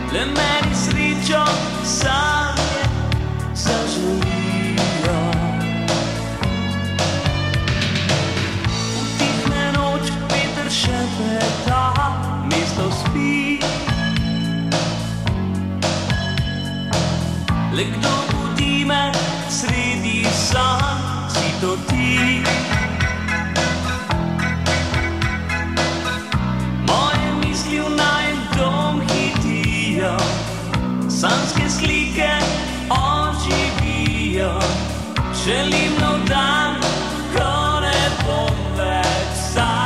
le meni srečo sanje zaželijo. Utihne noč, veter šepeta, mesto spi. Le kdo budi me sredi sanj, si to ti. Moje misli v najin dom hitijo, sanjske slike oživijo. Želim nov dan, ko ne bom več sam.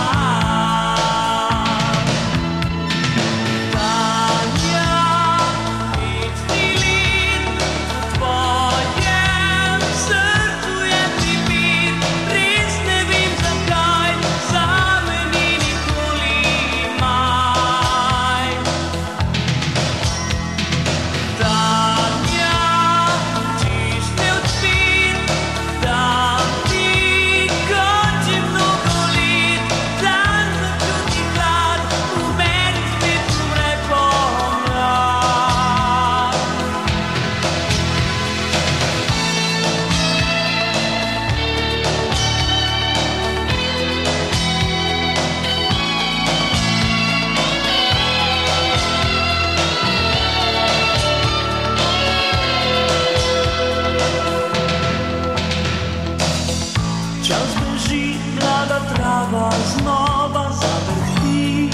Čas beži, mlada trava znova zavrti.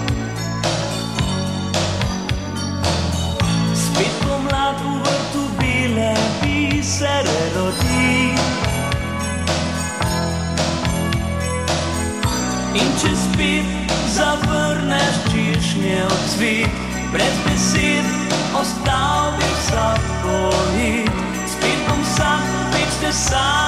Spet pomlad v vrtu bele bisere rodi. In če spet zavrneš češnjev cvet, brez besed ostal bi zaporit. Spet bom sam, večne sam.